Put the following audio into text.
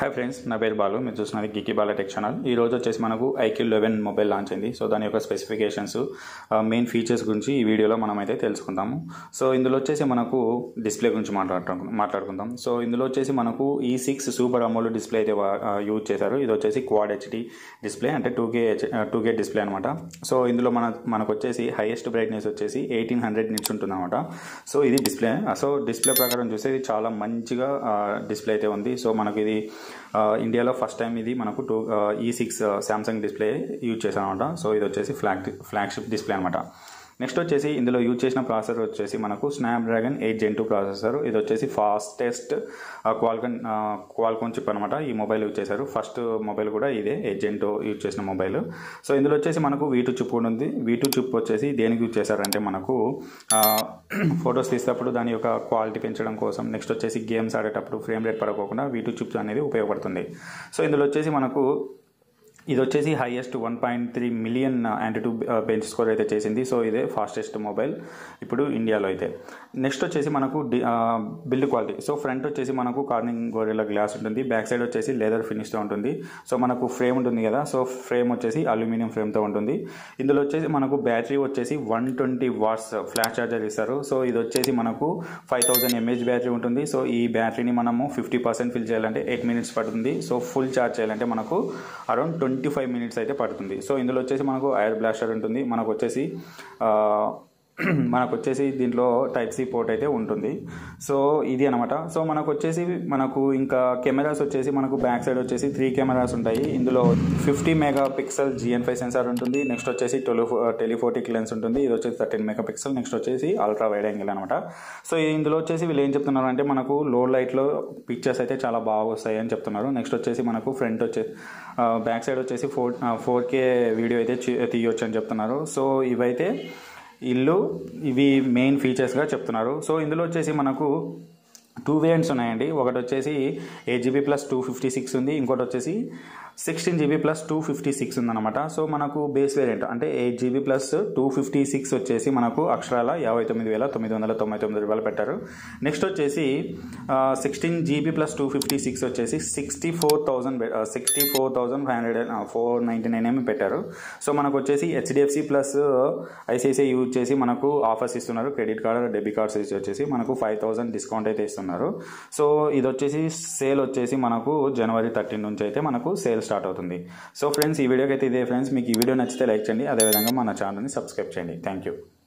Hi friends, నా పేరు బాలు. మీరు చూస్తున్నది గీకీబాలా టెక్ ఛానల్. ఈ రోజు వచ్చేసి మనకు iQoo 11 మొబైల్ లాంచ్ అయింది. సో దాని యొక్క స్పెసిఫికేషన్స్, మెయిన్ ఫీచర్స్ గురించి ఈ వీడియోలో మనం అయితే తెలుసుకుందాము. సో ఇందులో వచ్చేసి మనకు డిస్ప్లే గురించి మాట్లాడుకుందాం. సో ఇందులో వచ్చేసి మనకు E6 సూపర్ అమోల్డ్ డిస్ప్లే అయితే యూజ్ చేశారు. ఇది వచ్చేసి క్వాడ్ హెచ్డి డిస్ప్లే, అంటే 2K డిస్ప్లే అనమాట. సో ఇందులో మనకు వచ్చేసి హైయెస్ట్ బ్రైట్నెస్ వచ్చేసి 1800 నిట్స్ ఉంటుంది అనమాట. సో ఇది డిస్ప్లే. సో డిస్ప్లే ప్రకారం చూస్తే ఇది చాలా మంచిగా డిస్ప్లే అయితే ఉంది. సో మనకు ఇది ఇండియాలో ఫస్ట్ టైం ఇది మనకు E6 శాంసంగ్ డిస్ప్లే యూజ్ చేశాను అనమాట. సో ఇది వచ్చేసి ఫ్లాగ్షిప్ డిస్ప్లే అనమాట. నెక్స్ట్ వచ్చేసి ఇందులో యూజ్ చేసిన ప్రాసెసర్ వచ్చేసి మనకు స్నాప్డ్రాగన్ 8 Gen 2 ప్రాసెసర్. ఇది వచ్చేసి ఫాస్టెస్ట్ క్వాల్కామ్ చిప్ అనమాట. ఈ మొబైల్ యూజ్ చేశారు. ఫస్ట్ మొబైల్ కూడా ఇదే 8 Gen 2 యూజ్ చేసిన మొబైల్. సో ఇందులో వచ్చేసి మనకు V2 చిప్ కూడా ఉంది. V2 చిప్ వచ్చేసి దేనికి యూజ్ చేశారంటే మనకు ఫొటోస్ తీసేటప్పుడు దాని యొక్క క్వాలిటీ పెంచడం కోసం, నెక్స్ట్ వచ్చేసి గేమ్స్ ఆడేటప్పుడు ఫ్రేమ్ రేట్ పడకోకుండా V2 చిప్స్ అనేది ఉపయోగపడుతుంది. సో ఇందులో వచ్చేసి మనకు ఇది వచ్చేసి highest 1.3 million AnTuTu bench score అయితే చేసింది. సో ఇదే ఫాస్టెస్ట్ మొబైల్ ఇప్పుడు ఇండియాలో అయితే. నెక్స్ట్ వచ్చేసి మనకు బిల్డ్ క్వాలిటీ. సో ఫ్రంట్ వచ్చేసి మనకు కార్నింగ్ గొరిల్లా గ్లాస్ ఉంటుంది. బ్యాక్ సైడ్ వచ్చేసి లెదర్ ఫినిష్తో ఉంటుంది. సో మనకు ఫ్రేమ్ ఉంటుంది కదా, సో ఫ్రేమ్ వచ్చేసి అల్యూమినియం ఫ్రేమ్తో ఉంటుంది. ఇందులో వచ్చేసి మనకు బ్యాటరీ వచ్చేసి 120 వాట్స్ ఫ్లాష్ ఛార్జర్ ఇస్తారు. సో ఇది వచ్చేసి మనకు 5000 mAh బ్యాటరీ ఉంటుంది. సో ఈ బ్యాటరీని మనము 50% ఫిల్ చేయాలంటే 8 minutes పడుతుంది. సో ఫుల్ ఛార్జ్ చేయాలంటే మనకు అరౌండ్ 25 minutes అయితే పడుతుంది. సో ఇందులో వచ్చేసి మనకు ఎయిర్ బ్లాస్టర్ ఉంటుంది. మనకు వచ్చేసి దీంట్లో Type-C పోర్ట్ అయితే ఉంటుంది. సో ఇది అనమాట. సో మనకు ఇంకా కెమెరాస్ వచ్చేసి మనకు బ్యాక్ సైడ్ వచ్చేసి 3 కెమెరాస్ ఉంటాయి. ఇందులో 50 MP GN5 సెన్సార్ ఉంటుంది. నెక్స్ట్ వచ్చేసి టెలిఫోటిక్ లెన్స్ ఉంటుంది. ఇది వచ్చేసి 13 MP. నెక్స్ట్ వచ్చేసి అల్ట్రా వైడ్ యాంగిల్ అనమాట. సో ఇందులో వచ్చేసి వీళ్ళు ఏం చెప్తున్నారు అంటే మనకు లో లైట్లో పిక్చర్స్ అయితే చాలా బాగా వస్తాయి అని చెప్తున్నారు. నెక్స్ట్ వచ్చేసి మనకు ఫ్రంట్ వచ్చేసి బ్యాక్ సైడ్ వచ్చేసి 4K వీడియో అయితే తీయొచ్చు అని చెప్తున్నారు. సో ఇవి మెయిన్ ఫీచర్స్గా చెప్తున్నారు. సో ఇందులో వచ్చేసి మనకు 2 వేరియంట్స్ ఉన్నాయండి. ఒకటి వచ్చేసి 8GB + 256 ఉంది. ఇంకోటి వచ్చేసి 16GB + 256 ఉందన్నమాట. సో మనకు బేస్ వేరియంట్ అంటే 8GB + 256 వచ్చేసి మనకు అక్షరాల 59,999 రూపాయలు పెట్టారు. నెక్స్ట్ వచ్చేసి 16GB + 256 వచ్చేసి 64,599 పెట్టారు. సో మనకు వచ్చేసి HDFC ప్లస్ ICICI యూజ్ చేసి మనకు ఆఫర్స్ ఇస్తున్నారు. క్రెడిట్ కార్డ్, డెబిట్ కార్డ్స్ వచ్చేసి మనకు 5,000 డిస్కౌంట్ అయితే ఇస్తున్నారు. సో ఇది వచ్చేసి సేల్ వచ్చేసి మనకు January 13 నుంచి అయితే మనకు సేల్ స్టార్ట్ అవుతుంది. సో ఫ్రెండ్స్, ఈ వీడియోకి అయితే ఇదే ఫ్రెండ్స్. మీకు ఈ వీడియో నచ్చితే లైక్ చేయండి. అదేవిధంగా మన ఛానల్ని సబ్స్క్రైబ్ చేయండి. Thank you.